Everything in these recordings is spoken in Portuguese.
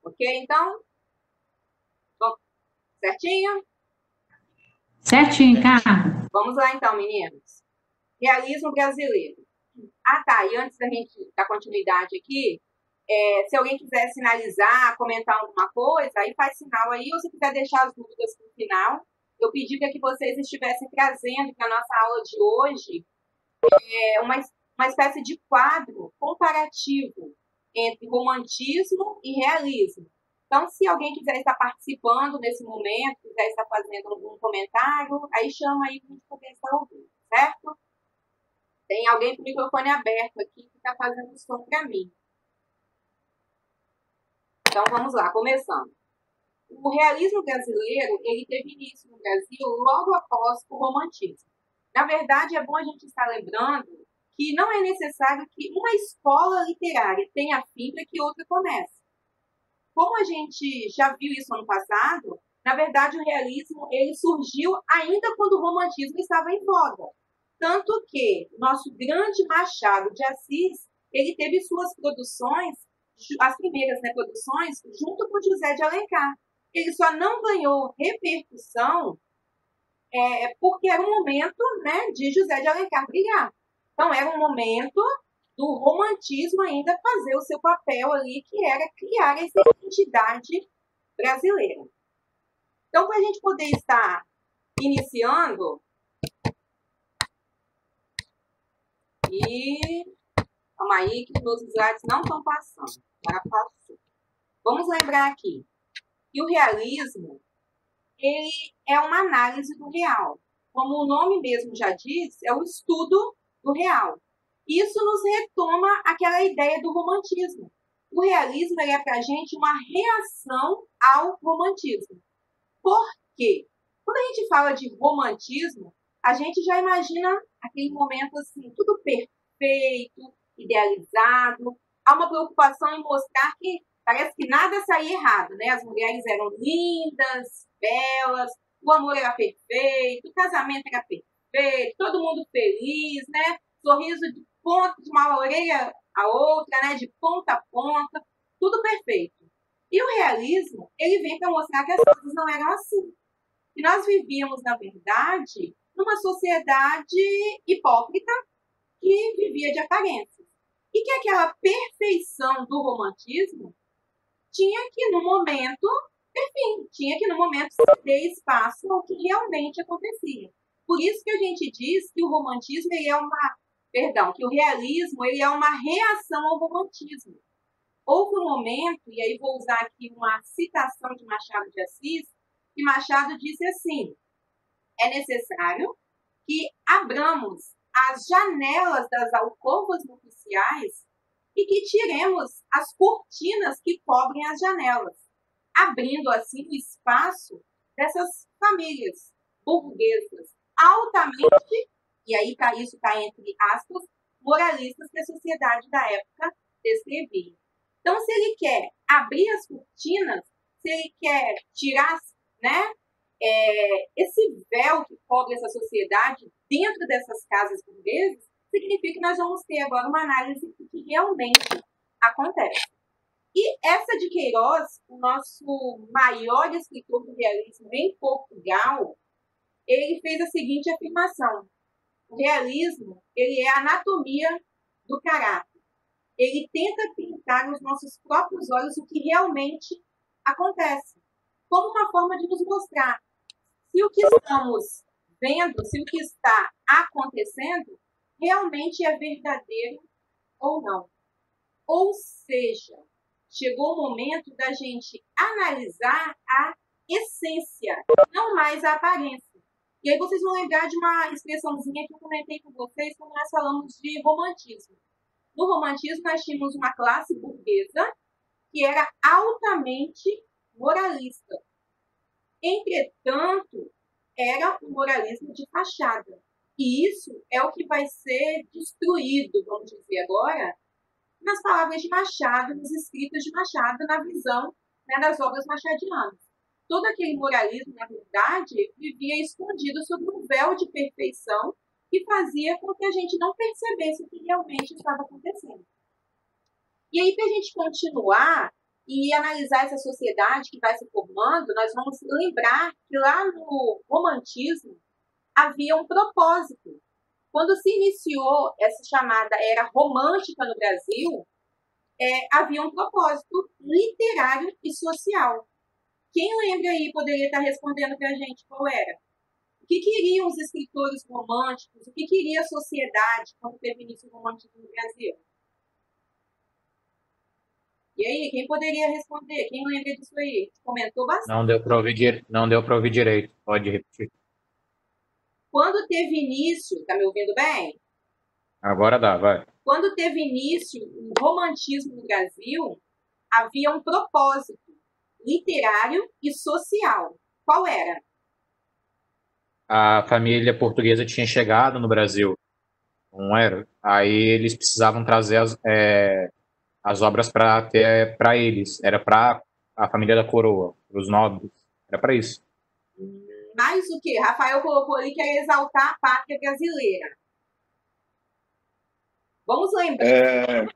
Ok? Então, bom, certinho? Certinho, Carla. Vamos lá então, meninos. Realismo brasileiro. Ah, tá. E antes da gente dar continuidade aqui, se alguém quiser sinalizar, comentar alguma coisa, aí faz sinal aí, ou se quiser deixar as dúvidas para o final, eu pedi para que vocês estivessem trazendo para a nossa aula de hoje uma espécie de quadro comparativo entre romantismo e realismo. Então, se alguém quiser estar participando nesse momento, quiser estar fazendo algum comentário, aí chama aí para a gente poder estar ouvindo, certo? Tem alguém com o microfone aberto aqui que está fazendo som para mim. Então, vamos lá, começando. O realismo brasileiro, ele teve início no Brasil logo após o romantismo. Na verdade, é bom a gente estar lembrando que não é necessário que uma escola literária tenha fim para que outra comece. Como a gente já viu isso ano passado, na verdade, o realismo ele surgiu ainda quando o romantismo estava em voga. Tanto que nosso grande Machado de Assis, ele teve suas produções, as primeiras produções, junto com José de Alencar. Ele só não ganhou repercussão porque era um momento de José de Alencar brilhar. Então, era um momento do romantismo ainda fazer o seu papel ali, que era criar essa identidade brasileira. Então, para a gente poder estar iniciando, e calma aí que os meus slides não estão passando. Agora passou. Vamos lembrar aqui que o realismo ele é uma análise do real. Como o nome mesmo já diz, é o estudo do real. Isso nos retoma aquela ideia do romantismo. O realismo é para a gente uma reação ao romantismo. Por quê? Quando a gente fala de romantismo, a gente já imagina aquele momento assim, tudo perfeito, idealizado. Há uma preocupação em mostrar que parece que nada saía errado, né? As mulheres eram lindas, belas, o amor era perfeito, o casamento era perfeito, todo mundo feliz, né? Sorriso de ponta, de uma orelha a outra, né? De ponta a ponta, tudo perfeito. E o realismo, ele vem para mostrar que as coisas não eram assim. Que nós vivíamos, na verdade, numa sociedade hipócrita que vivia de aparências. E que aquela perfeição do romantismo tinha que, no momento, enfim, tinha que, no momento, ceder espaço ao que realmente acontecia. Por isso que a gente diz que o romantismo ele é uma... Perdão, que o realismo ele é uma reação ao romantismo. Houve um momento, e aí vou usar aqui uma citação de Machado de Assis, que Machado disse assim: é necessário que abramos as janelas das alcovas nupciais e que tiremos as cortinas que cobrem as janelas, abrindo assim o espaço dessas famílias burguesas altamente, e aí para isso está entre aspas, moralistas que a sociedade da época descrevia. Então, se ele quer abrir as cortinas, se ele quer tirar, esse véu que cobre essa sociedade dentro dessas casas burguesas, significa que nós vamos ter agora uma análise do que realmente acontece. E essa de Queiroz, o nosso maior escritor do realismo em Portugal, ele fez a seguinte afirmação: o realismo ele é a anatomia do caráter. Ele tenta pintar nos nossos próprios olhos o que realmente acontece, como uma forma de nos mostrar se o que estamos vendo, se o que está acontecendo, realmente é verdadeiro ou não. Ou seja, chegou o momento da gente analisar a essência, não mais a aparência. E aí vocês vão lembrar de uma expressãozinha que eu comentei com vocês quando nós falamos de romantismo. No romantismo, nós tínhamos uma classe burguesa que era altamente moralista. Entretanto, era um moralismo de fachada. E isso é o que vai ser destruído, vamos dizer agora, nas palavras de Machado, nos escritos de Machado, na visão das obras machadianas. Todo aquele moralismo, na verdade, vivia escondido sob um véu de perfeição que fazia com que a gente não percebesse o que realmente estava acontecendo. E aí, para a gente continuar, e analisar essa sociedade que vai se formando, nós vamos lembrar que lá no romantismo havia um propósito. Quando se iniciou essa chamada era romântica no Brasil, havia um propósito literário e social. Quem lembra aí poderia estar respondendo para a gente qual era? O que queriam os escritores românticos? O que queria a sociedade quando teve início o romantismo no Brasil? E aí, quem poderia responder? Quem lembra disso aí? Comentou bastante. Não deu para ouvir direito. Pode repetir. Quando teve início, tá me ouvindo bem? Agora dá, vai. Quando teve início o romantismo no Brasil, havia um propósito literário e social. Qual era? A família portuguesa tinha chegado no Brasil, não era? Aí eles precisavam trazer as obras para eles. Era para a família da coroa, para os nobres. Era para isso. Mais o que? Rafael colocou ali que era exaltar a pátria brasileira. Vamos lembrar.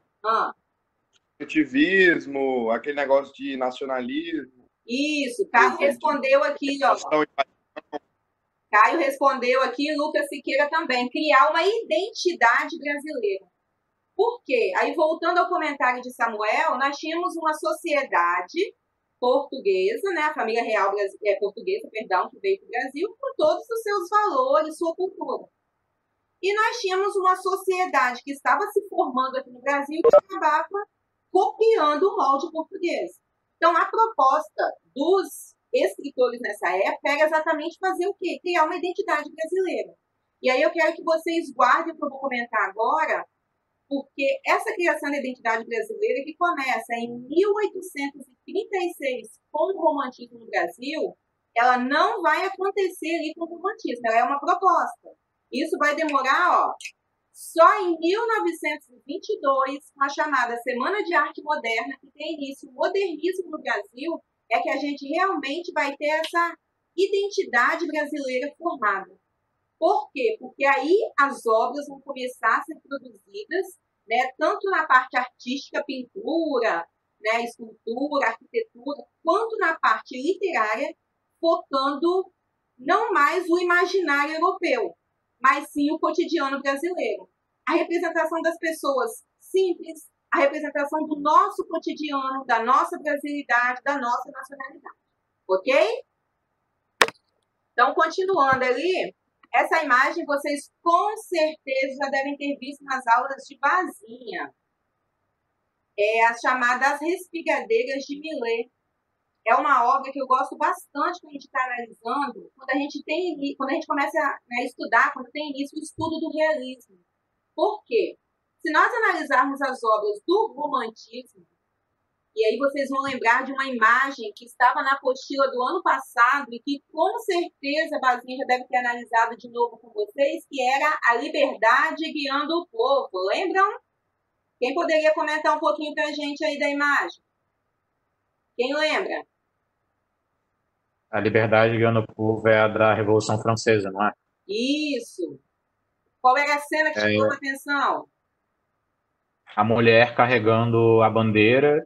Ativismo, aquele negócio de nacionalismo. Isso, Caio respondeu aqui, ó. Caio respondeu aqui, Lucas Siqueira também. Criar uma identidade brasileira. Por quê? Aí, voltando ao comentário de Samuel, nós tínhamos uma sociedade portuguesa, né? A família real portuguesa, perdão, que veio para o Brasil, com todos os seus valores, sua cultura. E nós tínhamos uma sociedade que estava se formando aqui no Brasil que acabava copiando o molde português. Então, a proposta dos escritores nessa época era exatamente fazer o quê? Criar uma identidade brasileira. E aí eu quero que vocês guardem o que eu vou comentar agora, porque essa criação da identidade brasileira que começa em 1836 com o romantismo no Brasil, ela não vai acontecer ali com o romantismo, ela é uma proposta. Isso vai demorar, só em 1922, com a chamada Semana de Arte Moderna, que tem início o modernismo no Brasil, é que a gente realmente vai ter essa identidade brasileira formada. Por quê? Porque aí as obras vão começar a ser produzidas, né, tanto na parte artística, pintura, né, escultura, arquitetura, quanto na parte literária, focando não mais o imaginário europeu, mas sim o cotidiano brasileiro. A representação das pessoas simples, a representação do nosso cotidiano, da nossa brasilidade, da nossa nacionalidade. Ok? Então, continuando ali, essa imagem vocês com certeza já devem ter visto nas aulas de Vazinha. É as chamadas Respigadeiras de Millet. É uma obra que eu gosto bastante quando a gente está analisando, quando a gente começa a estudar, quando tem início o estudo do realismo. Por quê? Se nós analisarmos as obras do romantismo, e aí vocês vão lembrar de uma imagem que estava na apostila do ano passado e que com certeza a Basinha já deve ter analisado de novo com vocês, que era a liberdade guiando o povo. Lembram? Quem poderia comentar um pouquinho para a gente aí da imagem? Quem lembra? A liberdade guiando o povo é a da Revolução Francesa, não é? Isso. Qual era a cena que chamou a atenção? A mulher carregando a bandeira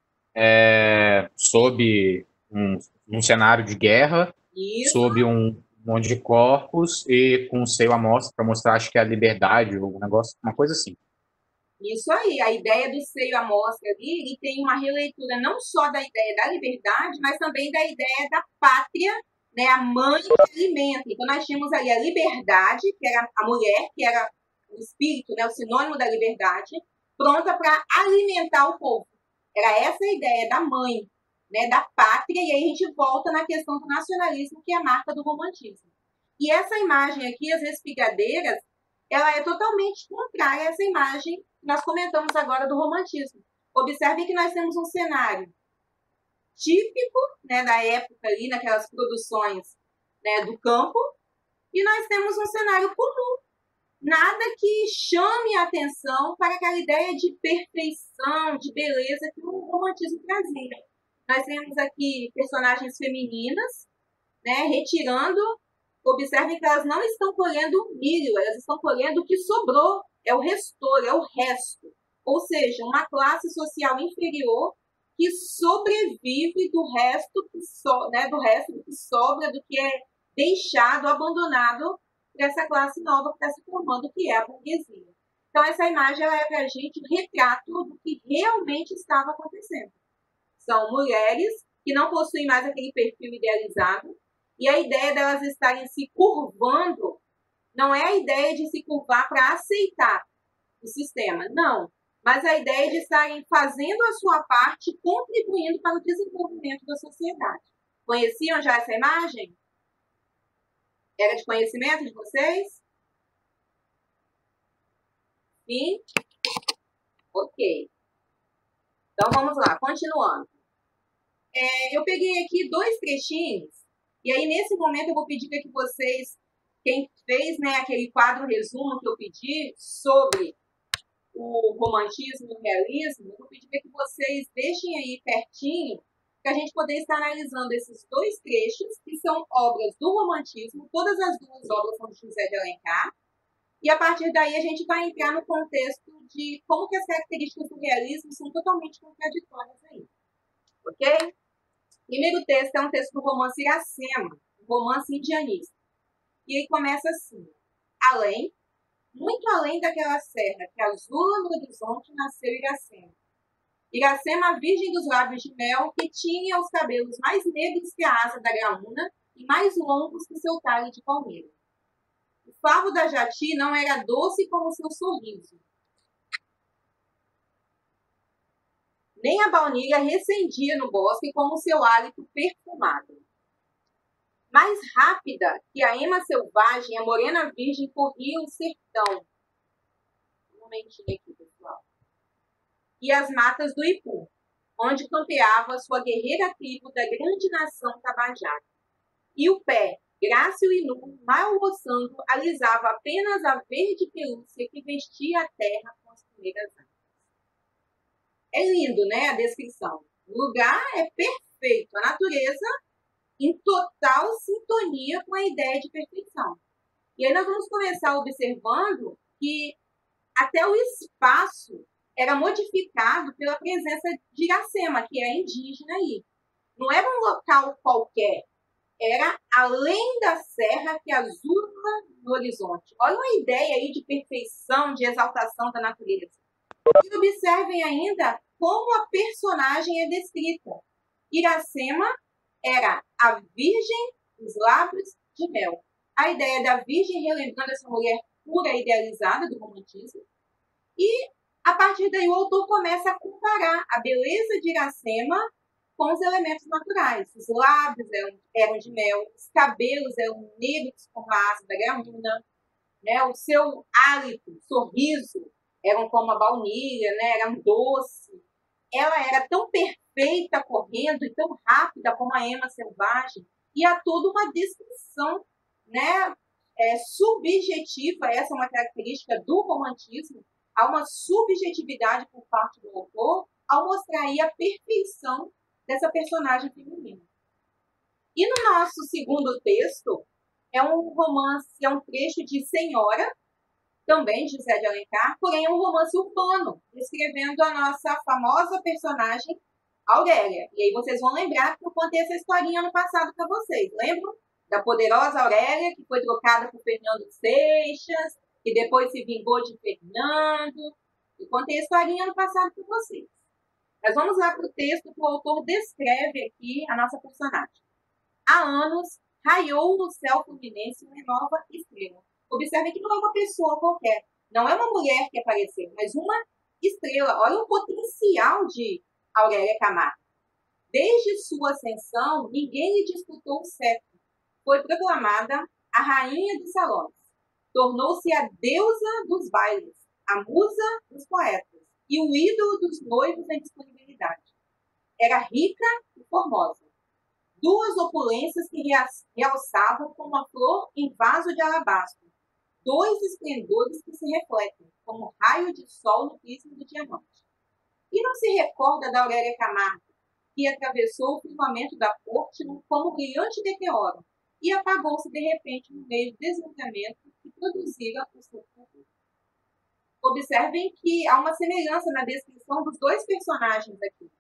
sob um cenário de guerra, sob um monte de corpos e com o seio à mostra para mostrar, acho que é a liberdade, ou um negócio, uma coisa assim. Isso aí, a ideia do seio à mostra ali, ele tem uma releitura não só da ideia da liberdade, mas também da ideia da pátria, né, a mãe que alimenta. Então nós tínhamos ali a liberdade, que era a mulher, que era o espírito, né, o sinônimo da liberdade, pronta para alimentar o povo. Era essa a ideia da mãe, né, da pátria, e aí a gente volta na questão do nacionalismo, que é a marca do romantismo. E essa imagem aqui, as respigadeiras, ela é totalmente contrária a essa imagem que nós comentamos agora do romantismo. Observe que nós temos um cenário típico, né, da época ali, naquelas produções, né, do campo, e nós temos um cenário comum. Nada que chame a atenção para aquela ideia de perfeição, de beleza que o romantismo trazia. Nós temos aqui personagens femininas, né, retirando. Observem que elas não estão colhendo milho, elas estão colhendo o que sobrou, é o restor, é o resto. Ou seja, uma classe social inferior que sobrevive do resto que sobra, do que é deixado, abandonado por essa classe nova que está se formando, que é a burguesia. Então, essa imagem ela é para a gente um retrato do que realmente estava acontecendo. São mulheres que não possuem mais aquele perfil idealizado, e a ideia delas estarem se curvando não é a ideia de se curvar para aceitar o sistema, não. Mas a ideia de estarem fazendo a sua parte, contribuindo para o desenvolvimento da sociedade. Conheciam já essa imagem? Era de conhecimento de vocês? Sim? Ok. Então, vamos lá, continuando. Eu peguei aqui 2 trechinhos, e aí, nesse momento, eu vou pedir para que vocês, quem fez, né, aquele quadro resumo que eu pedi sobre o romantismo e o realismo, eu vou pedir para que vocês deixem aí pertinho, para a gente poder estar analisando esses 2 trechos, que são obras do romantismo, todas as 2 obras são de José de Alencar, e a partir daí a gente vai entrar no contexto de como que as características do realismo são totalmente contraditórias aí. Ok? O primeiro texto é um texto do romance Iracema, um romance indianista. E ele começa assim: além, muito além daquela serra que azula no horizonte, nasceu Iracema. Iracema, a virgem dos lábios de mel, que tinha os cabelos mais negros que a asa da graúna e mais longos que seu talhe de palmeira. O favo da jati não era doce como seu sorriso, nem a baunilha recendia no bosque como seu hálito perfumado. Mais rápida que a ema selvagem, a morena virgem corria o sertão. Um momentinho aqui, pessoal. E as matas do Ipu, onde campeava sua guerreira tribo da grande nação Tabajara. E o pé, grácil e nu, mal roçando, alisava apenas a verde pelúcia que vestia a terra com as primeiras árvores. É lindo, né, a descrição. O lugar é perfeito, a natureza em total sintonia com a ideia de perfeição. E aí nós vamos começar observando que até o espaço era modificado pela presença de Iracema, que é indígena aí. Não era um local qualquer, era além da serra que azula no horizonte. Olha uma ideia aí de perfeição, de exaltação da natureza. E observem ainda como a personagem é descrita. Iracema era a virgem dos lábios de mel. A ideia da virgem relembrando essa mulher pura e idealizada do romantismo. E, a partir daí, o autor começa a comparar a beleza de Iracema com os elementos naturais. Os lábios eram de mel, os cabelos eram negros como a asa da graúna, né? O seu hálito, sorriso, eram como a baunilha, né? Eram doce. Ela era tão perfeita correndo e tão rápida como a ema selvagem, e há toda uma descrição, né, subjetiva. Essa é uma característica do romantismo. Há uma subjetividade por parte do autor ao mostrar aí a perfeição dessa personagem feminina. E no nosso segundo texto, é um romance, é um trecho de Senhora, também de José de Alencar, porém é um romance urbano, descrevendo a nossa famosa personagem Aurélia. E aí vocês vão lembrar que eu contei essa historinha ano passado para vocês. Lembram? Da poderosa Aurélia, que foi trocada por Fernando Seixas, que depois se vingou de Fernando. Eu contei a historinha ano passado para vocês. Mas vamos lá para o texto que o autor descreve aqui a nossa personagem. Há anos, raiou no céu fluminense uma nova estrela. Observem que não é uma pessoa qualquer. Não é uma mulher que apareceu, mas uma estrela. Olha o potencial de Aurélia Camargo. Desde sua ascensão, ninguém lhe disputou o cetro. Foi proclamada a rainha dos salões. Tornou-se a deusa dos bailes, a musa dos poetas e o ídolo dos noivos em disponibilidade. Era rica e formosa. Duas opulências que realçavam como uma flor em vaso de alabastro. Dois esplendores que se refletem, como raio de sol no prisma do diamante. E não se recorda da Aurélia Camargo, que atravessou o firmamento da corte como brilhante meteoro e apagou-se de repente no meio do deslumbramento que produzira o seu futuro. Observem que há uma semelhança na descrição dos dois personagens aqui.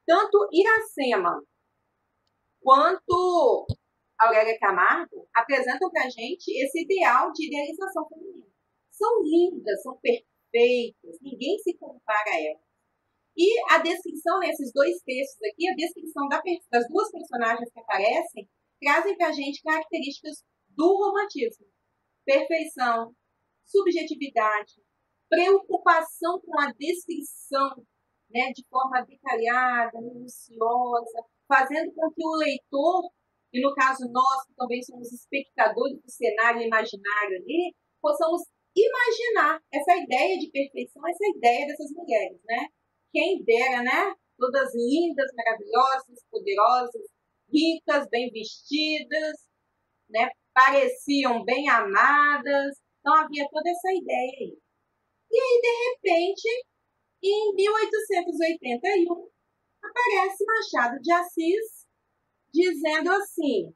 Tanto Iracema quanto Aurélia Camargo apresentam para a gente esse ideal de idealização feminina. São lindas, são perfeitas, ninguém se compara a elas. E a descrição nesses dois textos aqui, a descrição das duas personagens que aparecem, trazem para a gente características do romantismo. Perfeição, subjetividade, preocupação com a descrição, né, de forma detalhada, minuciosa, fazendo com que o leitor, e no caso nós, que também somos espectadores do cenário imaginário ali, possamos imaginar essa ideia de perfeição, essa ideia dessas mulheres, né? Quem dera, né? Todas lindas, maravilhosas, poderosas, ricas, bem vestidas, né? Pareciam bem amadas. Então havia toda essa ideia aí. E aí, de repente, em 1881, aparece Machado de Assis dizendo assim: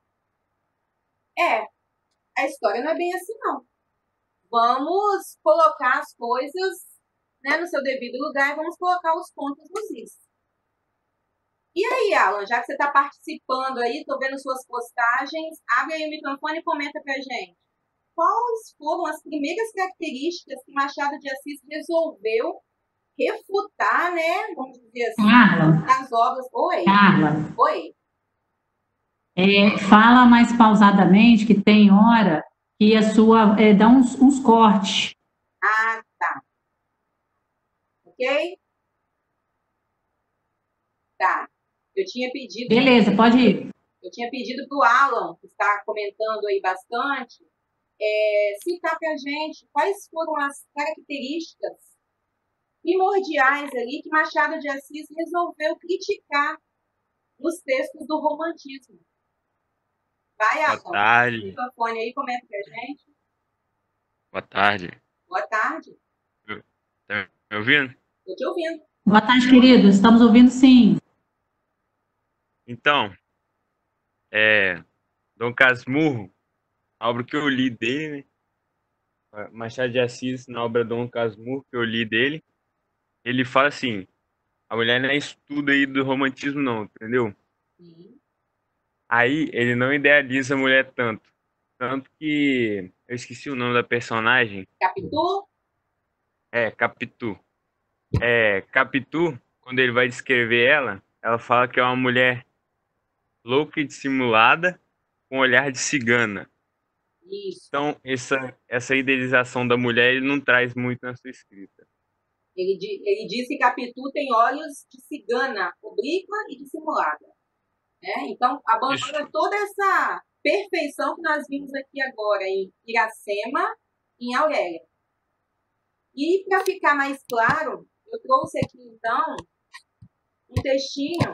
a história não é bem assim, não. Vamos colocar as coisas, né, no seu devido lugar e vamos colocar os pontos nos is. E aí, Alan, já que você está participando aí, estou vendo suas postagens, abre aí o microfone e comenta pra gente. Quais foram as primeiras características que Machado de Assis resolveu refutar, né, vamos dizer assim, nas obras? Oi. Carla. Oi. Fala mais pausadamente, que tem hora que a sua dá uns cortes. Ah, tá. Ok? Tá. Eu tinha pedido... Beleza, pode ir. Eu tinha pedido para o Alan, que está comentando aí bastante, citar para a gente quais foram as características primordiais ali que Machado de Assis resolveu criticar nos textos do romantismo. Vai, Alan. Boa tarde. O microfone aí, comenta pra gente. Boa tarde. Boa tarde. Tá me ouvindo? Estou te ouvindo. Boa tarde, querido. Estamos ouvindo, sim. Então, Dom Casmurro, a obra que eu li dele, né? Machado de Assis, na obra Dom Casmurro, que eu li dele, ele fala assim: a mulher não é isso tudo aí do romantismo, não, entendeu? Sim. Aí ele não idealiza a mulher tanto. Tanto que eu esqueci o nome da personagem. Capitu? Capitu. Capitu, quando ele vai descrever ela fala que é uma mulher louca e dissimulada, com olhar de cigana. Isso. Então, essa idealização da mulher ele não traz muito na sua escrita. Ele diz que Capitu tem olhos de cigana, oblíqua e dissimulada. Né? Então, abandona toda essa perfeição que nós vimos aqui agora em Iracema e em Aurélia. E, para ficar mais claro, eu trouxe aqui, então, um textinho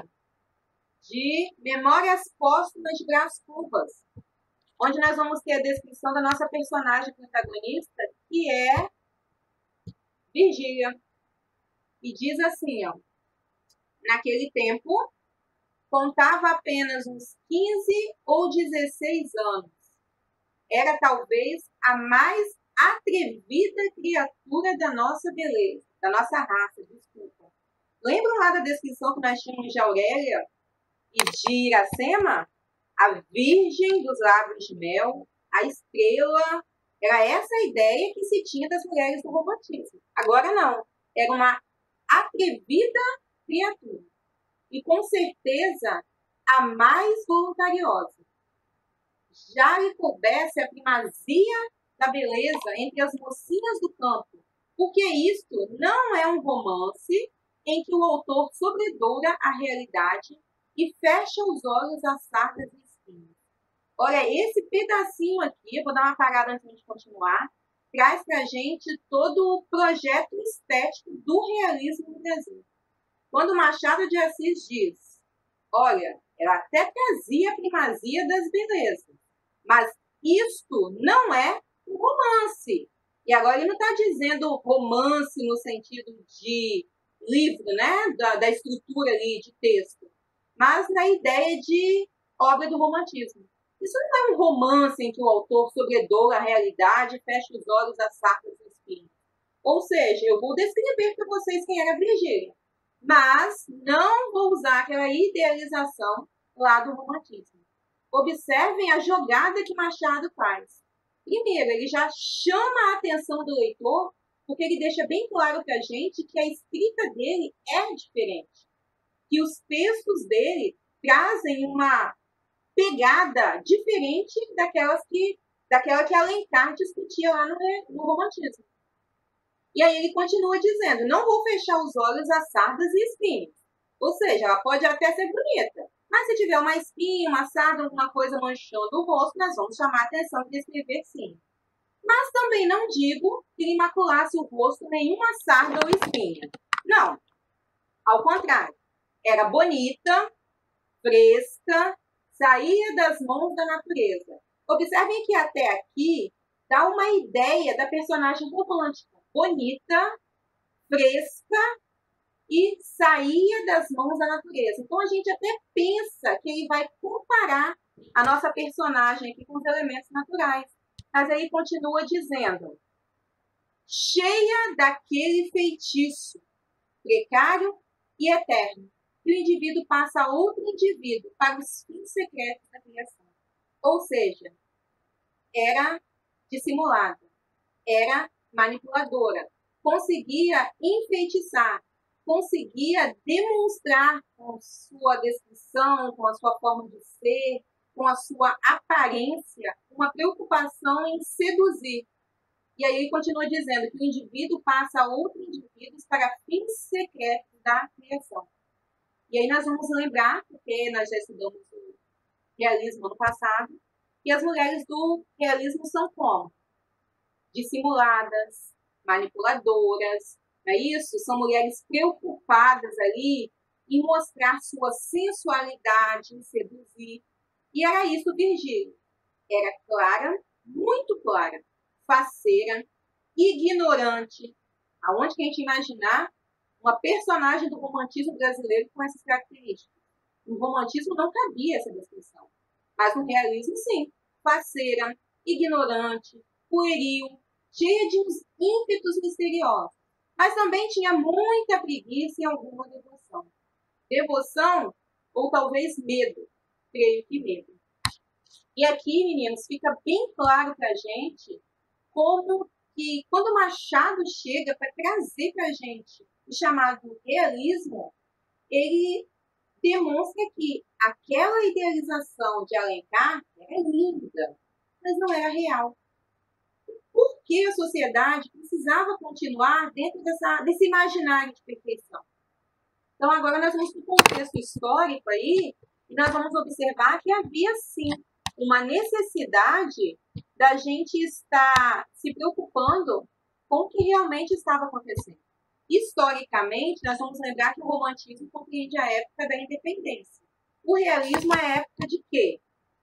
de Memórias Póstumas de Brás Cubas, onde nós vamos ter a descrição da nossa personagem protagonista, que é Virgília. E diz assim, ó: naquele tempo, contava apenas uns 15 ou 16 anos. Era talvez a mais atrevida criatura da nossa beleza, da nossa raça, desculpa. Lembram lá da descrição que nós tínhamos de Aurélia e de Iracema? A virgem dos lábios de mel, a estrela. Era essa a ideia que se tinha das mulheres do romantismo. Agora não. Era uma atrevida criatura. E com certeza a mais voluntariosa. Já lhe coubesse a primazia da beleza entre as mocinhas do campo, porque isto não é um romance em que o autor sobredoura a realidade e fecha os olhos às sardas e espinhos. Olha, esse pedacinho aqui, eu vou dar uma parada antes de continuar, traz pra gente todo o projeto estético do realismo no Brasil. Quando Machado de Assis diz, olha, ela até trazia a primazia das belezas, mas isto não é um romance. E agora ele não está dizendo romance no sentido de livro, né? Da estrutura ali de texto, mas na ideia de obra do romantismo. Isso não é um romance em que o autor sobredoura a realidade e fecha os olhos às sardas e espinhos. Ou seja, eu vou descrever para vocês quem era Virgília. Mas não vou usar aquela idealização lá do romantismo. Observem a jogada que Machado faz. Primeiro, ele já chama a atenção do leitor, porque ele deixa bem claro para a gente que a escrita dele é diferente. Que os textos dele trazem uma pegada diferente daquela que Alencar discutia lá no romantismo. E aí ele continua dizendo, não vou fechar os olhos a sardas e espinhos. Ou seja, ela pode até ser bonita, mas se tiver uma espinha, uma sarda, alguma coisa manchando o rosto, nós vamos chamar a atenção e descrever sim. Mas também não digo que lhe maculasse o rosto nenhuma sarda ou espinha. Não. Ao contrário. Era bonita, fresca, saía das mãos da natureza. Observem que até aqui dá uma ideia da personagem romântica. Bonita, fresca e saía das mãos da natureza. Então a gente até pensa que ele vai comparar a nossa personagem aqui com os elementos naturais. Mas aí continua dizendo, cheia daquele feitiço precário e eterno, que o indivíduo passa a outro indivíduo para os fins secretos da criação. Ou seja, era dissimulada, era manipuladora, conseguia enfeitiçar, conseguia demonstrar com sua descrição, com a sua forma de ser, com a sua aparência, uma preocupação em seduzir. E aí ele continua dizendo que o indivíduo passa a outros indivíduos para fins secretos da criação. E aí nós vamos lembrar, porque nós já estudamos o realismo ano passado, que as mulheres do realismo são como? Dissimuladas, manipuladoras, não é isso? São mulheres preocupadas ali em mostrar sua sensualidade, em seduzir. E era isso Virgílio. Era clara, muito clara, faceira, ignorante. Aonde que a gente imaginar uma personagem do romantismo brasileiro com essas características? No romantismo não cabia essa descrição. Mas no realismo, sim. Faceira, ignorante, pueril, cheia de uns ímpetos misteriosos. Mas também tinha muita preguiça e alguma devoção. Devoção ou talvez medo. Creio que medo. E aqui, meninos, fica bem claro para a gente como que quando Machado chega para trazer para a gente o chamado realismo, ele demonstra que aquela idealização de Alencar era linda, mas não era real. Por que a sociedade precisava continuar dentro desse imaginário de perfeição? Então, agora nós vamos para o contexto histórico aí, e nós vamos observar que havia, sim, uma necessidade da gente estar se preocupando com o que realmente estava acontecendo. Historicamente, nós vamos lembrar que o romantismo compreende a época da independência. O realismo é a época de quê?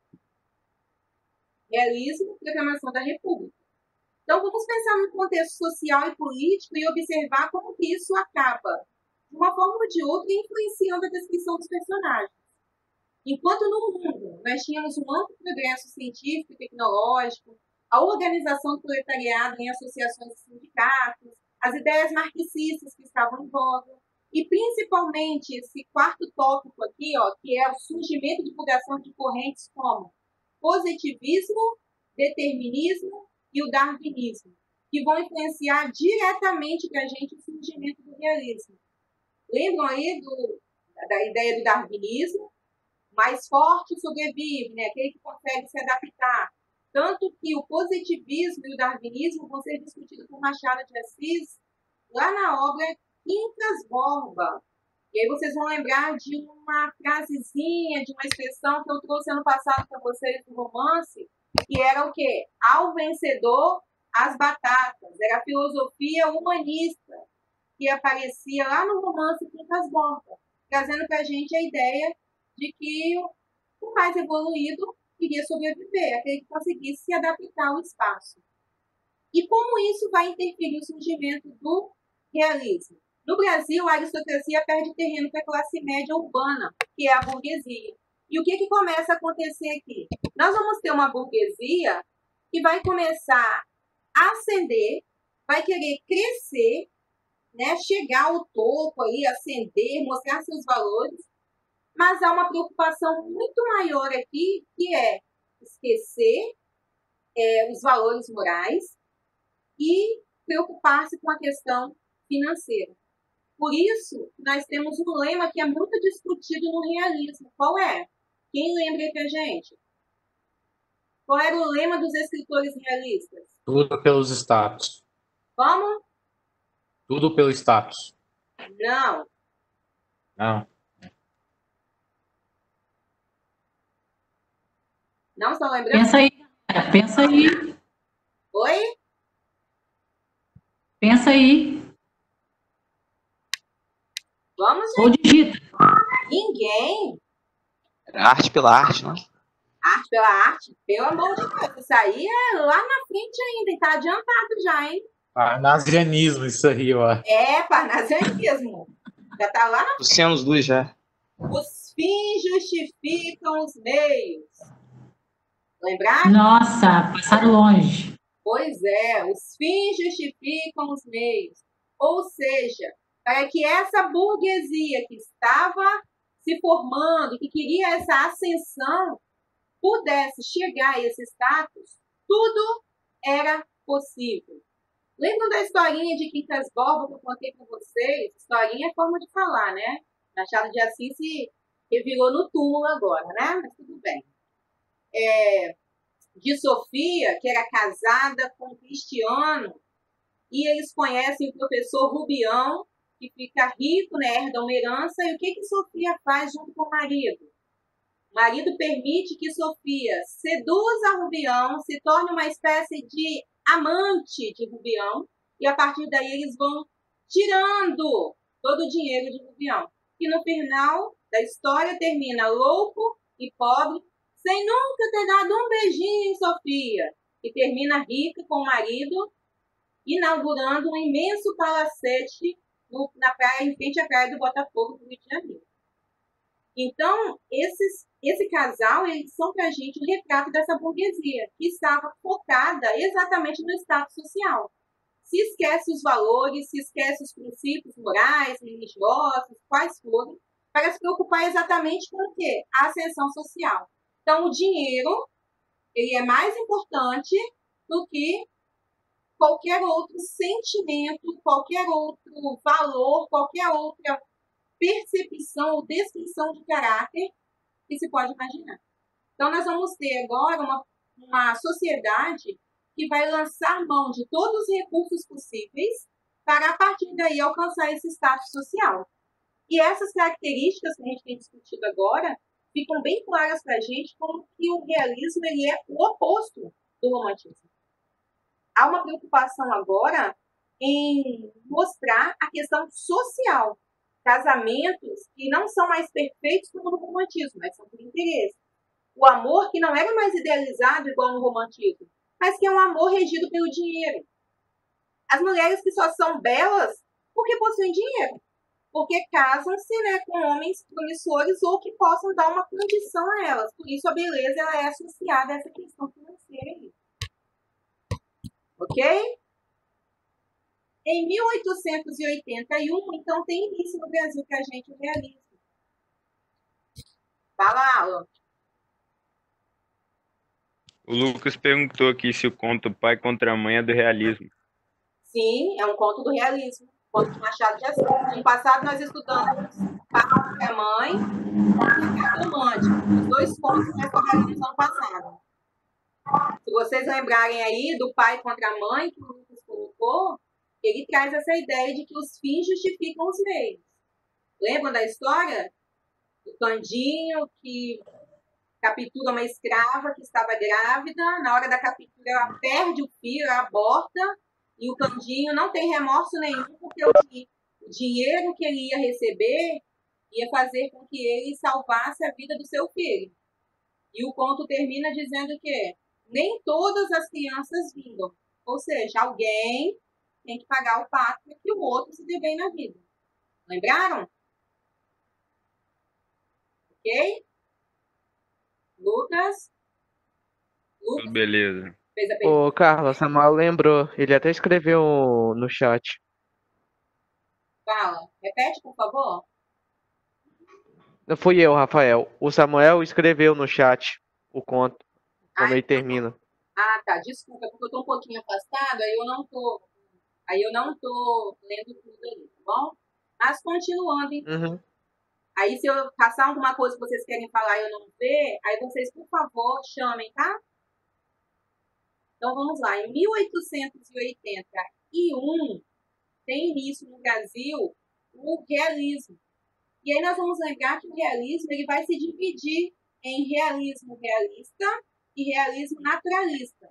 Realismo, proclamação da República. Então, vamos pensar no contexto social e político e observar como que isso acaba, de uma forma ou de outra, influenciando a descrição dos personagens. Enquanto no mundo nós tínhamos um amplo progresso científico e tecnológico, a organização do proletariado em associações e sindicatos, as ideias marxistas que estavam em voga, e principalmente esse quarto tópico aqui, que é o surgimento e divulgação de correntes como positivismo, determinismo e o darwinismo, que vão influenciar diretamente para a gente o surgimento do realismo. Lembram aí da ideia do darwinismo? Mais forte sobrevive, né? Aquele que consegue se adaptar. Tanto que o positivismo e o darwinismo vão ser discutidos por Machado de Assis lá na obra Quincas Borba. E aí vocês vão lembrar de uma frasezinha, de uma expressão que eu trouxe ano passado para vocês no romance, que era o quê? Ao vencedor, as batatas. Era a filosofia humanista que aparecia lá no romance Quincas Borba, trazendo para a gente a ideia de que o mais evoluído iria sobreviver, aquele que conseguisse se adaptar ao espaço. E como isso vai interferir no surgimento do realismo? No Brasil, a aristocracia perde terreno para a classe média urbana, que é a burguesia. E o que começa a acontecer aqui? Nós vamos ter uma burguesia que vai começar a ascender, vai querer crescer né, chegar ao topo aí, ascender, mostrar seus valores, mas há uma preocupação muito maior aqui, que é esquecer os valores morais e preocupar-se com a questão financeira. Por isso, nós temos um lema que é muito discutido no realismo. Qual é? Quem lembra aí pra gente? Qual era o lema dos escritores realistas? Tudo pelos status. Como? Tudo pelo status. Não. Não. Não estão lembrando? Pensa aí, galera. Pensa aí. Oi? Pensa aí. Vamos, Ou gente. digita. Ninguém. Arte pela arte, né? Arte pela arte. Pelo amor de Deus. Isso aí é lá na frente ainda. E tá adiantado já, hein? Parnasianismo, isso aí, ó. É, parnasianismo. Já tá lá na... Os anos luz já. Os fins justificam os meios. Lembrar? Nossa, passaram longe. Pois é, os fins justificam os meios. Ou seja, para que essa burguesia que estava se formando, que queria essa ascensão, pudesse chegar a esse status, tudo era possível. Lembram da historinha de Quincas Borba que eu contei para vocês? Historinha é forma de falar, né? Machado de Assis se revirou no túmulo agora, né? Mas tudo bem. De Sofia, que era casada com Cristiano, e eles conhecem o professor Rubião, que fica rico, né, herda uma herança, e o que Sofia faz junto com o marido? O marido permite que Sofia seduza Rubião, se torne uma espécie de amante de Rubião, e a partir daí eles vão tirando todo o dinheiro de Rubião. E no final da história termina louco e pobre, sem nunca ter dado um beijinho em Sofia, e termina rica com o marido, inaugurando um imenso palacete na praia, em frente à praia do Botafogo, do Rio de Janeiro. Então, esse casal, eles são para a gente um retrato dessa burguesia, que estava focada exatamente no status social. Se esquece os valores, se esquece os princípios morais, religiosos, quais forem, para se preocupar exatamente com o quê? A ascensão social. Então, o dinheiro, ele é mais importante do que qualquer outro sentimento, qualquer outro valor, qualquer outra percepção ou descrição de caráter que se pode imaginar. Então, nós vamos ter agora uma sociedade que vai lançar mão de todos os recursos possíveis para, a partir daí, alcançar esse status social. E essas características que a gente tem discutido agora ficam bem claras para a gente como que o realismo ele é o oposto do romantismo. Há uma preocupação agora em mostrar a questão social. Casamentos que não são mais perfeitos como no romantismo, mas são por interesse. O amor que não era mais idealizado igual no romantismo, mas que é um amor regido pelo dinheiro. As mulheres que só são belas porque possuem dinheiro. Porque casam-se, né, com homens promissores ou que possam dar uma condição a elas. Por isso a beleza ela é associada a essa questão financeira aí. Ok? Em 1881, então, tem início no Brasil para a gente o realismo. Fala, Alan. O Lucas perguntou aqui se o conto Pai contra a Mãe é do realismo. Sim, é um conto do realismo. Conto de Machado de Assis. No passado, nós estudamos Pai contra a Mãe e o Romântico. Os dois contos que nós trabalhamos no ano passado. Se vocês lembrarem aí do Pai contra a Mãe, que o Lucas colocou, ele traz essa ideia de que os fins justificam os meios. Lembram da história? Do Candinho, que captura uma escrava que estava grávida, na hora da captura ela perde o filho, ela aborta, e o Candinho não tem remorso nenhum, porque o dinheiro que ele ia receber ia fazer com que ele salvasse a vida do seu filho. E o conto termina dizendo que nem todas as crianças vingam. Ou seja, alguém tem que pagar o pato para que o outro se dê bem na vida. Lembraram? Ok? Lucas? Tudo beleza. Fez a pergunta? Ô, Carlos, Samuel lembrou. Ele até escreveu no chat. Fala. Repete, por favor. Não fui eu, Rafael. O Samuel escreveu no chat o conto, como Ai, ele termina. ah, tá. Desculpa, porque eu tô um pouquinho afastada, aí eu não tô lendo tudo ali, tá bom? Mas continuando, então. Uhum. Aí se eu passar alguma coisa que vocês querem falar e eu não ver, aí vocês, por favor, chamem, tá? Então vamos lá. Em 1881, tem início no Brasil o realismo. E aí nós vamos lembrar que o realismo ele vai se dividir em realismo realista e realismo naturalista.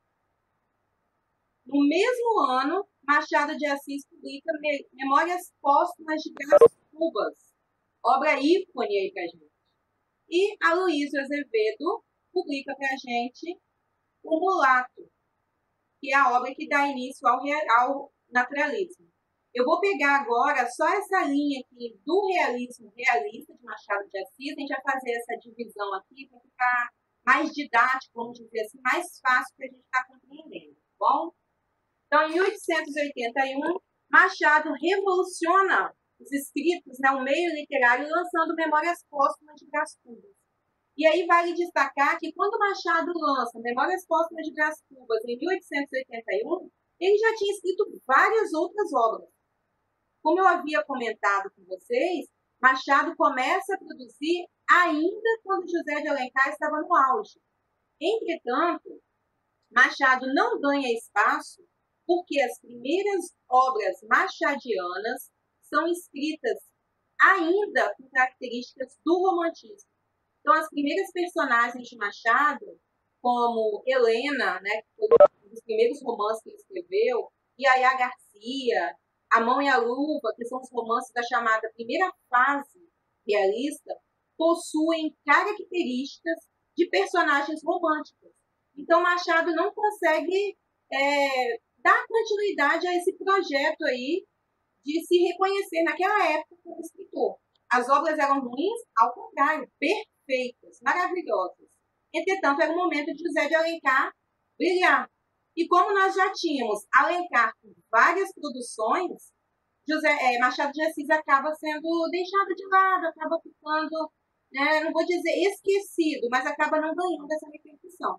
No mesmo ano, Machado de Assis publica Memórias Póstumas de Brás Cubas, obra ícone aí pra gente. E Aloysio Azevedo publica pra gente O Mulato, que é a obra que dá início ao naturalismo. Eu vou pegar agora só essa linha aqui do realismo realista de Machado de Assis. A gente vai fazer essa divisão aqui para ficar mais didático, vamos dizer assim, mais fácil para a gente estar compreendendo, tá bom? Então, em 1881, Machado revoluciona os escritos, né, o meio literário, lançando Memórias Póstumas de Brás Cubas. E aí vale destacar que quando Machado lança Memórias Póstumas de Brás Cubas em 1881, ele já tinha escrito várias outras obras. Como eu havia comentado com vocês, Machado começa a produzir ainda quando José de Alencar estava no auge. Entretanto, Machado não ganha espaço porque as primeiras obras machadianas são escritas ainda com características do romantismo. Então, as primeiras personagens de Machado, como Helena, né, que foi um dos primeiros romances que ele escreveu, Yaya Garcia, A Mão e a Luva, que são os romances da chamada primeira fase realista, possuem características de personagens românticas. Então, Machado não consegue dar continuidade a esse projeto aí de se reconhecer naquela época como escritor. As obras eram ruins, ao contrário, perfeitas, maravilhosas. Entretanto, era o momento de José de Alencar brilhar. E como nós já tínhamos Alencar com várias produções, Machado de Assis acaba sendo deixado de lado, acaba ficando, né, não vou dizer esquecido, mas acaba não ganhando essa repercussão.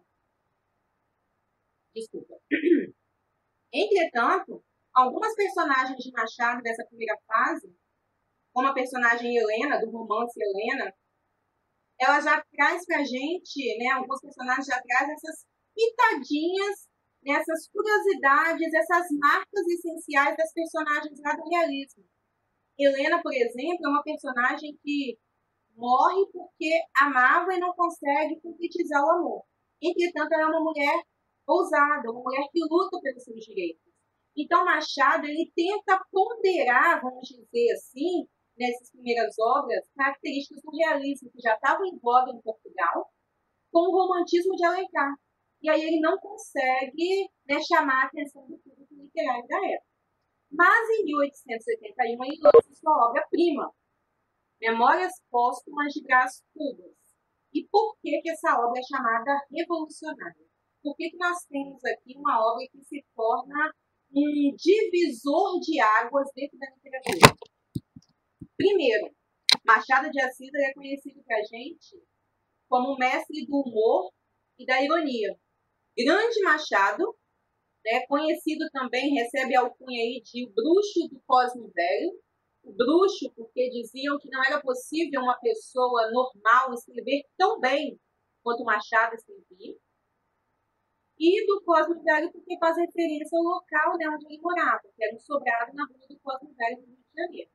Desculpa. Entretanto, algumas personagens de Machado dessa primeira fase, como a personagem Helena, do romance Helena, ela já traz pra gente, né, alguns personagens já trazem essas pitadinhas, né, essas curiosidades, essas marcas essenciais das personagens lá do realismo. Helena, por exemplo, é uma personagem que morre porque amava e não consegue concretizar o amor. Entretanto, ela é uma mulher ousada, uma mulher que luta pelos seus direitos. Então, Machado, ele tenta ponderar, vamos dizer assim, nessas primeiras obras, características do realismo que já estavam em voga em Portugal, com o romantismo de Alencar. E aí ele não consegue, né, chamar a atenção do público literário da época. Mas em 1881 ele lança sua obra-prima, Memórias Póstumas de Brás Cubas. E por que essa obra é chamada revolucionária? Por que nós temos aqui uma obra que se torna um divisor de águas dentro da literatura? Primeiro, Machado de Assis é conhecido para a gente como mestre do humor e da ironia. Grande Machado, né, conhecido também, recebe a alcunha aí de bruxo do Cosmo Velho. O bruxo, porque diziam que não era possível uma pessoa normal escrever tão bem quanto Machado escrevia. E do Cosmo Velho, porque faz referência ao local, né, onde ele morava, que era um sobrado na rua do Cosmo Velho, no Rio de Janeiro.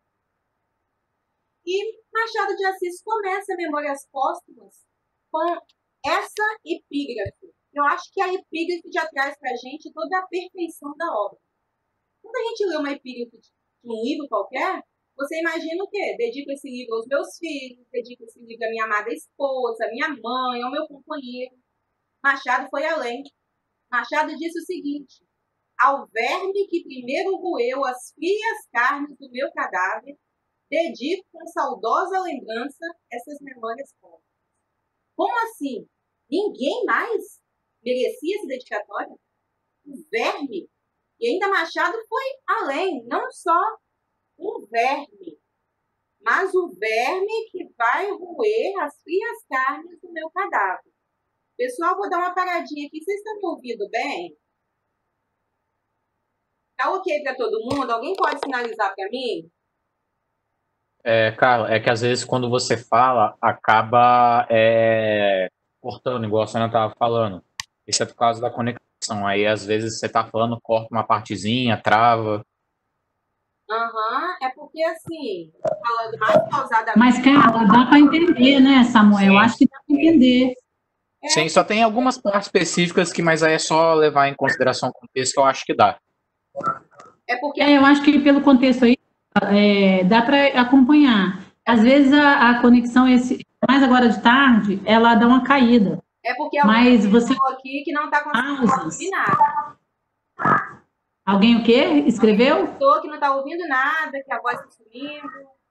E Machado de Assis começa Memórias Póstumas com essa epígrafe. Eu acho que a epígrafe já traz para a gente toda a perfeição da obra. Quando a gente lê uma epígrafe de um livro qualquer, você imagina o quê? Dedico esse livro aos meus filhos, dedico esse livro à minha amada esposa, à minha mãe, ao meu companheiro. Machado foi além. Machado disse o seguinte: ao verme que primeiro roeu as frias carnes do meu cadáver, dedico com saudosa lembrança essas memórias póstumas. Como assim? Ninguém mais merecia essa dedicatória? O verme? E ainda Machado foi além, não só um verme, mas o verme que vai roer as frias carnes do meu cadáver. Pessoal, vou dar uma paradinha aqui. Vocês estão me ouvindo bem? Tá ok para todo mundo? Alguém pode sinalizar para mim? Cara, é que às vezes quando você fala, acaba cortando, igual a Sônia estava falando. Isso é por causa da conexão. Aí às vezes você tá falando, corta uma partezinha, trava. Aham, é porque assim, falando mais pausadamente. Mas, Carla, dá para entender, né, Samuel? Sim. Acho que dá para entender. Sim, só tem algumas partes específicas que, mas aí é só levar em consideração o contexto que eu acho que dá. É porque Eu acho que pelo contexto aí, dá para acompanhar. Às vezes a conexão, mais agora de tarde, ela dá uma caída. é porque Mas alguém você. falou aqui que não está conseguindo Pausas. ouvir nada. Alguém o quê? Escreveu? Pessoa que não está ouvindo nada, que a voz está sumindo.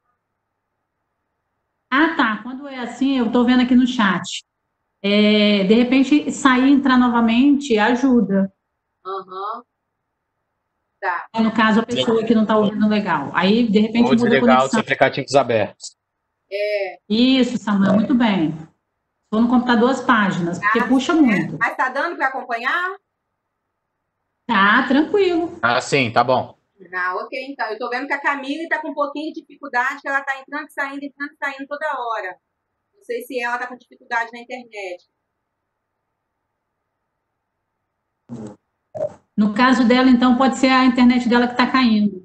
Ah, tá. Quando é assim, eu estou vendo aqui no chat. De repente, sair e entrar novamente ajuda. Aham. Tá. No caso, a pessoa que não está ouvindo legal. Aí, de repente, Vou muda a desligar os conexão. aplicativos abertos. Isso, Samuel, muito bem. Estou no computador as páginas, porque puxa muito. Mas tá dando para acompanhar? Tá, tranquilo. Ah, sim, tá bom. Ah, ok, então. Eu tô vendo que a Camille tá com um pouquinho de dificuldade, que ela tá entrando e saindo toda hora. Não sei se ela tá com dificuldade na internet. No caso dela, então, pode ser a internet dela que está caindo.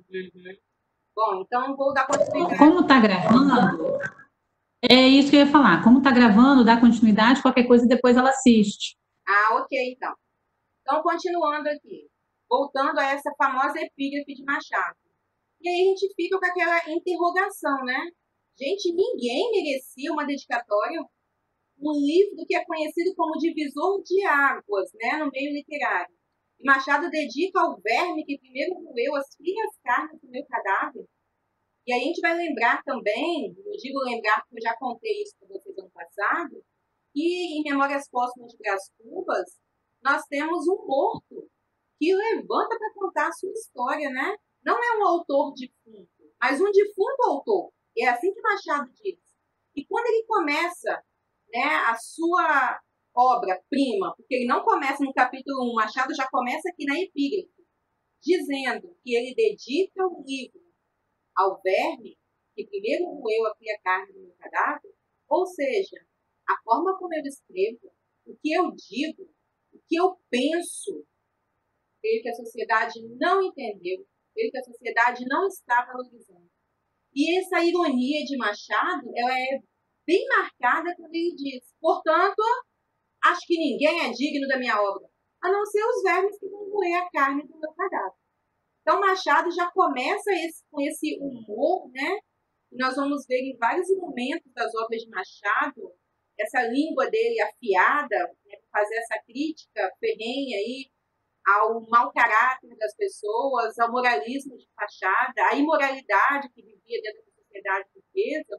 Bom, então vou dar continuidade. Como está gravando, é isso que eu ia falar. Como está gravando, dá continuidade, qualquer coisa depois ela assiste. Ah, ok, então. Então, continuando aqui. Voltando a essa famosa epígrafe de Machado. E aí a gente fica com aquela interrogação, né? Gente, ninguém merecia uma dedicatória. Um livro que é conhecido como divisor de águas, né, no meio literário. E Machado dedica ao verme que primeiro roeu as frias carnes do meu cadáver. E aí a gente vai lembrar também, eu digo lembrar porque eu já contei isso para vocês ano passado, que em Memórias Póstumas de Brás Cubas, nós temos um morto que levanta para contar a sua história, né? Não é um autor defunto, mas um defunto autor. É assim que Machado diz. E quando ele começa, né, a sua obra-prima, porque ele não começa no capítulo 1, Machado já começa aqui na epígrafe, dizendo que ele dedica o livro ao verme que primeiro roeu a fria carne do meu cadáver, ou seja, a forma como eu escrevo, o que eu digo, o que eu penso, creio que a sociedade não entendeu, creio que a sociedade não está valorizando. E essa ironia de Machado, ela é bem marcada quando ele diz, portanto, acho que ninguém é digno da minha obra, a não ser os vermes que vão roer a carne do meu cadáver. Então, Machado já começa com esse humor, né? E nós vamos ver em vários momentos das obras de Machado, essa língua dele afiada, né, para fazer essa crítica ferrenha aí ao mau caráter das pessoas, ao moralismo de fachada, à imoralidade que vivia dentro da sociedade burguesa.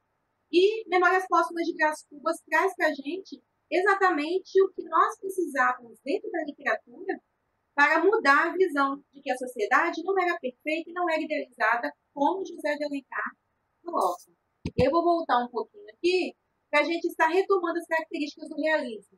E Memórias Póstumas de Brás Cubas traz para a gente exatamente o que nós precisávamos dentro da literatura para mudar a visão de que a sociedade não era perfeita e não era idealizada, como José de Alencar coloca. Eu vou voltar um pouquinho aqui para a gente estar retomando as características do realismo.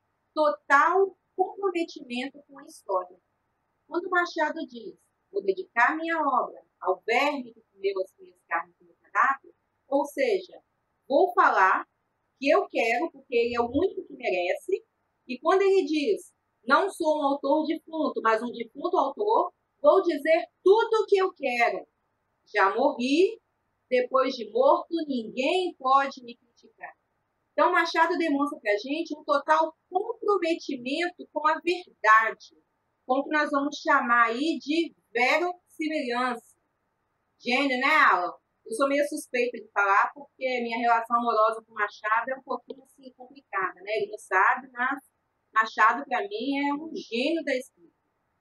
Total comprometimento com a história. Quando Machado diz, vou dedicar minha obra ao verme que comeu as minhas carnes do meu cadáver, ou seja, vou falar que eu quero, porque ele é o único que merece, e quando ele diz, não sou um autor defunto, mas um defunto autor, vou dizer tudo o que eu quero. Já morri, depois de morto, ninguém pode me criticar. Então, Machado demonstra para a gente um total comprometimento com a verdade, com o que nós vamos chamar aí de verossimilhança. Gênio, né, Alan? Eu sou meio suspeita de falar, porque minha relação amorosa com Machado é um pouquinho assim complicada, né? Ele não sabe, mas Machado, para mim, é um gênio da escrita.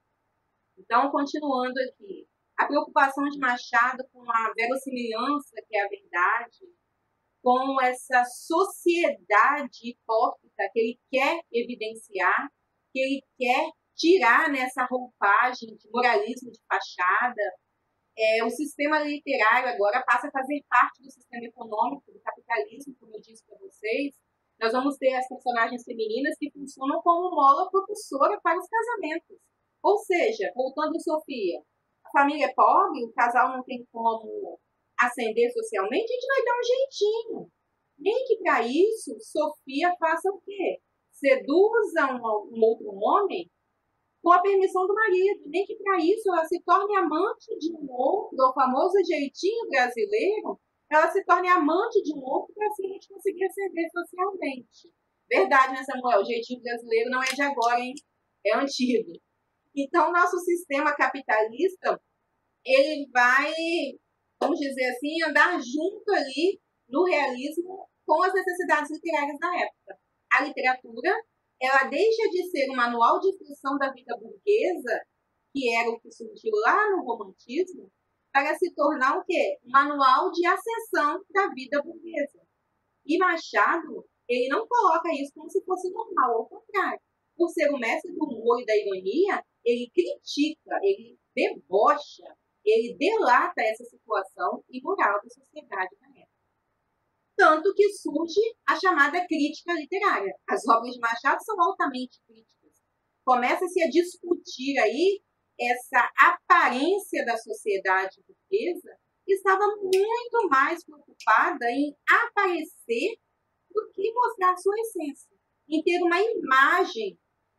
Então, continuando aqui. A preocupação de Machado com a verossimilhança, que é a verdade, com essa sociedade hipócrita que ele quer evidenciar, que ele quer tirar nessa roupagem de moralismo de fachada, O sistema literário agora passa a fazer parte do sistema econômico, do capitalismo, como eu disse para vocês. Nós vamos ter as personagens femininas que funcionam como mola propulsora para os casamentos. Ou seja, voltando a Sofia, a família é pobre, o casal não tem como ascender socialmente, a gente vai dar um jeitinho. Nem que para isso, Sofia faça o quê? Seduza um outro homem com a permissão do marido. Nem que para isso ela se torne amante de um outro, o famoso jeitinho brasileiro, ela se torne amante de um outro para assim a gente conseguir ascender socialmente. Verdade, né, Samuel? O jeitinho brasileiro não é de agora, hein? É antigo. Então, nosso sistema capitalista, ele vai, vamos dizer assim, andar junto ali no realismo com as necessidades literárias da época. A literatura, ela deixa de ser um manual de instrução da vida burguesa, que era o que surgiu lá no romantismo, para se tornar o quê? Um manual de ascensão da vida burguesa. E Machado, ele não coloca isso como se fosse normal, ao contrário. Por ser o mestre do humor e da ironia, ele critica, ele debocha, ele delata essa situação imoral da sociedade na época. Tanto que surge a chamada crítica literária. As obras de Machado são altamente críticas. Começa-se a discutir aí essa aparência da sociedade burguesa, que estava muito mais preocupada em aparecer do que mostrar sua essência, em ter uma imagem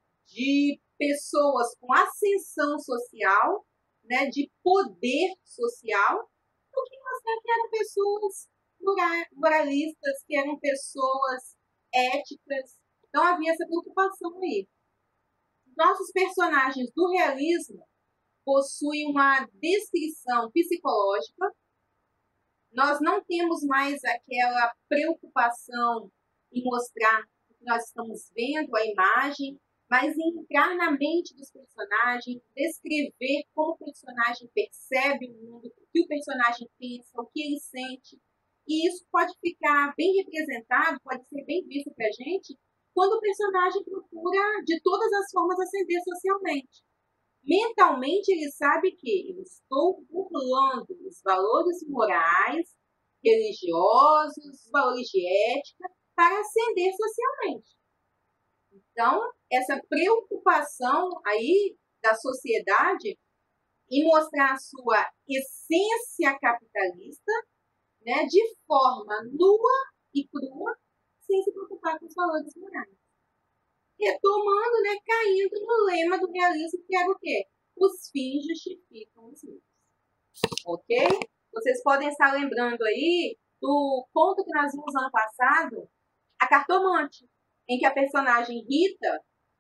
de pessoas com ascensão social, né, de poder social, do que mostrar que eram pessoas moralistas, que eram pessoas éticas. Então havia essa preocupação aí. Nossos personagens do realismo possuem uma descrição psicológica. Nós não temos mais aquela preocupação em mostrar o que nós estamos vendo, a imagem, mas em entrar na mente dos personagens, descrever como o personagem percebe o mundo, o que o personagem pensa, o que ele sente. E isso pode ficar bem representado, pode ser bem visto para a gente, quando o personagem procura, de todas as formas, ascender socialmente. Mentalmente, ele sabe que eu estou burlando os valores morais, religiosos, os valores de ética, para ascender socialmente. Então, essa preocupação aí da sociedade em mostrar a sua essência capitalista, né, de forma nua e crua, sem se preocupar com os valores morais. Retomando, né, caindo no lema do realismo, que era o quê? Os fins justificam os meios. Ok? Vocês podem estar lembrando aí do conto que nós vimos ano passado, A Cartomante, em que a personagem Rita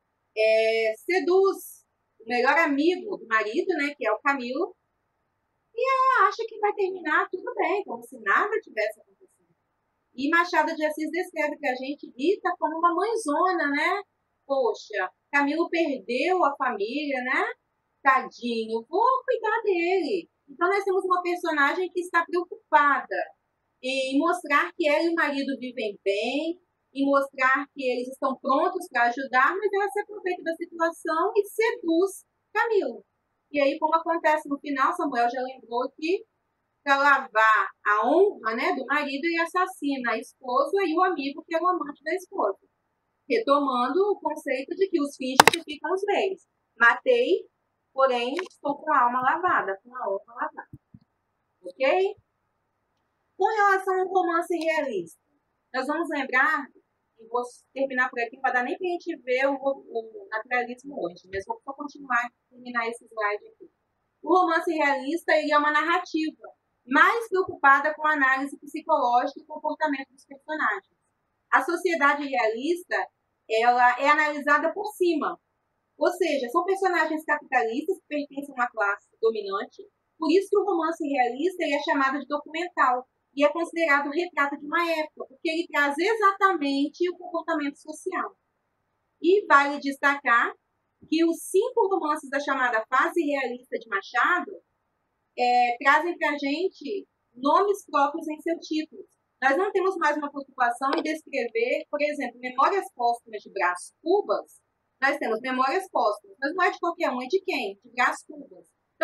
seduz o melhor amigo do marido, né, que é o Camilo, e ela acha que vai terminar tudo bem, como se nada tivesse acontecido. E Machado de Assis descreve para a gente Rita como uma mãezona, né? Poxa, Camilo perdeu a família, né? Tadinho, vou cuidar dele. Então nós temos uma personagem que está preocupada em mostrar que ela e o marido vivem bem, em mostrar que eles estão prontos para ajudar, mas ela se aproveita da situação e seduz Camilo. E aí, como acontece no final, Samuel já lembrou que para lavar a honra, né, do marido, ele assassina a esposa e o amigo que é o amante da esposa. Retomando o conceito de que os fins justificam os meios. Matei, porém estou com a alma lavada, com a honra lavada. Ok? Com relação ao romance realista, nós vamos lembrar, e vou terminar por aqui, não vai dar nem para a gente ver o naturalismo hoje, mas vou só continuar, terminar esse slide aqui. O romance realista, ele é uma narrativa mais preocupada com a análise psicológica e comportamento dos personagens. A sociedade realista, ela é analisada por cima. Ou seja, são personagens capitalistas que pertencem a uma classe dominante. Por isso que o romance realista ele é chamado de documental e é considerado um retrato de uma época, porque ele traz exatamente o comportamento social. E vale destacar que os 5 romances da chamada fase realista de Machado trazem para a gente nomes próprios em seus títulos. Nós não temos mais uma preocupação em descrever, por exemplo, Memórias Póstumas de Brás Cubas. Nós temos Memórias Póstumas, mas não é de qualquer um, é de quem? De Brás Cubas.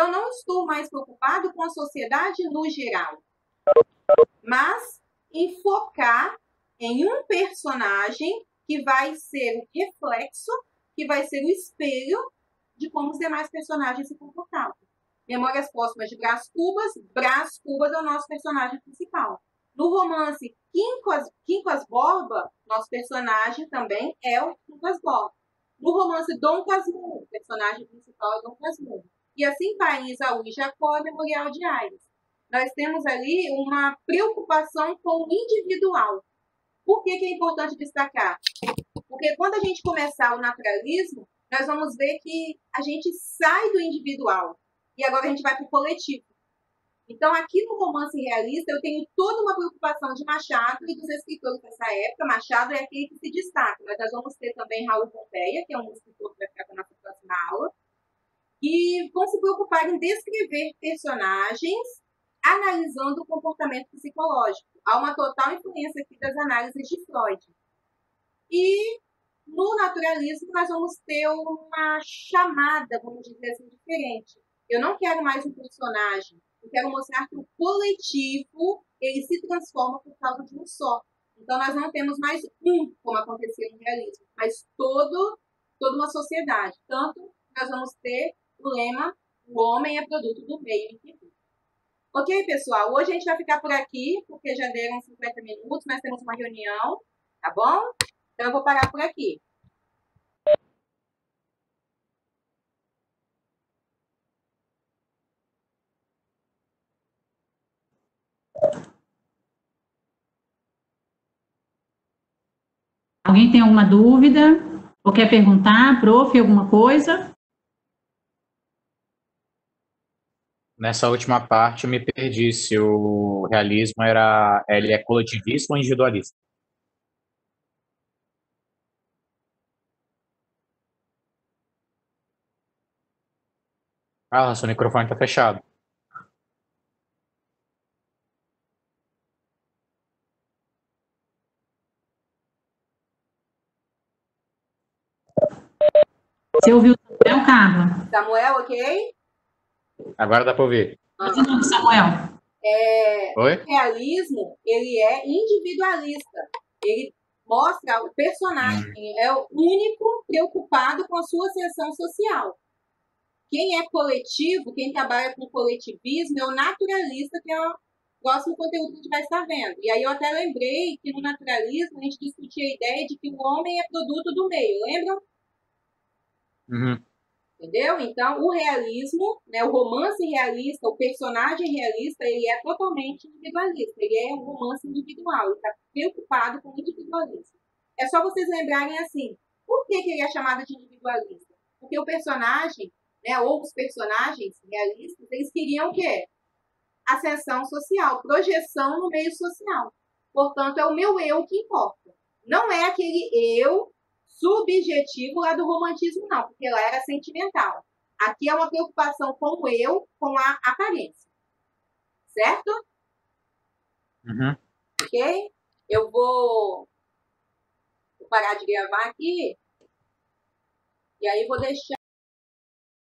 Então, não estou mais preocupado com a sociedade no geral, mas em focar em um personagem que vai ser o reflexo, que vai ser o espelho de como os demais personagens se comportavam. Memórias Póstumas de Brás Cubas é o nosso personagem principal. No romance Quincas Borba, nosso personagem também é o Quincas Borba. No romance Dom Casmurro, o personagem principal é Dom Casmurro. E assim vai em Isaú e Jacó, Memorial de Aires. Nós temos ali uma preocupação com o individual. Por que é importante destacar? Porque quando a gente começar o naturalismo, nós vamos ver que a gente sai do individual e agora a gente vai para o coletivo. Então, aqui no romance realista, eu tenho toda uma preocupação de Machado e dos escritores dessa época. Machado é aquele que se destaca, mas nós vamos ter também Raul Pompeia, que é um escritor que vai ficar para a nossa próxima aula, e vão se preocupar em descrever personagens analisando o comportamento psicológico. Há uma total influência aqui das análises de Freud. E no naturalismo nós vamos ter uma chamada, vamos dizer assim, diferente. Eu não quero mais um personagem, eu quero mostrar que o coletivo ele se transforma por causa de um só. Então nós não temos mais um, como acontecia no realismo, mas toda uma sociedade. Tanto nós vamos ter o lema, o homem é produto do meio em que vive. Ok, pessoal? Hoje a gente vai ficar por aqui, porque já deram 50 minutos, nós temos uma reunião, tá bom? Então eu vou parar por aqui. Alguém tem alguma dúvida? Ou quer perguntar, prof, alguma coisa? Nessa última parte eu me perdi se o realismo ele é coletivista ou individualista. Ah, seu microfone está fechado. Você ouviu o Samuel, Carla? Samuel, ok? Agora dá para ouvir. De novo, Samuel. Oi? O realismo, ele é individualista. Ele mostra o personagem, é o único preocupado com a sua ascensão social. Quem é coletivo, quem trabalha com coletivismo é o naturalista, que é o próximo conteúdo que a gente vai estar vendo. E aí eu até lembrei que no naturalismo a gente discutia a ideia de que o homem é produto do meio, lembram? Uhum. Entendeu? Então, o realismo, né, o romance realista, o personagem realista, ele é totalmente individualista. Ele é um romance individual. Ele está preocupado com o individualismo. É só vocês lembrarem assim, por que ele é chamado de individualista? Porque o personagem, né, ou os personagens realistas, eles queriam o quê? Ascensão social, projeção no meio social. Portanto, é o meu eu que importa. Não é aquele eu subjetivo lá do romantismo, não, porque lá era sentimental. Aqui é uma preocupação com o eu, com a aparência. Certo? Uhum. Ok? Eu vou parar de gravar aqui. E aí vou deixar